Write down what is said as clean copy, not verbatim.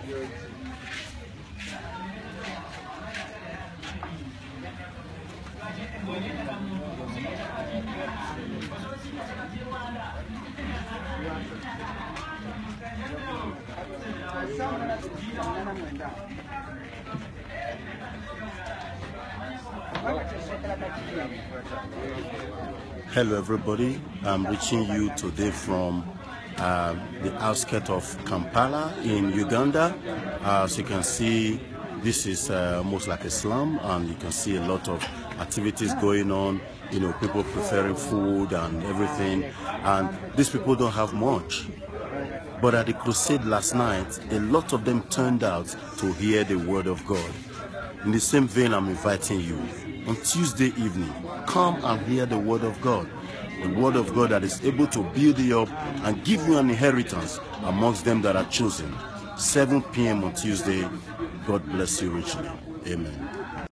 Hello everybody, I'm reaching you today from the outskirts of Kampala in Uganda. As you can see, this is almost like a slum, and you can see a lot of activities going on, you know, people preparing food and everything, and these people don't have much. But at the crusade last night, a lot of them turned out to hear the word of God. In the same vein, I'm inviting you on Tuesday evening, come and hear the word of God. The word of God that is able to build you up and give you an inheritance amongst them that are chosen. 7 p.m. on Tuesday. God bless you richly. Amen.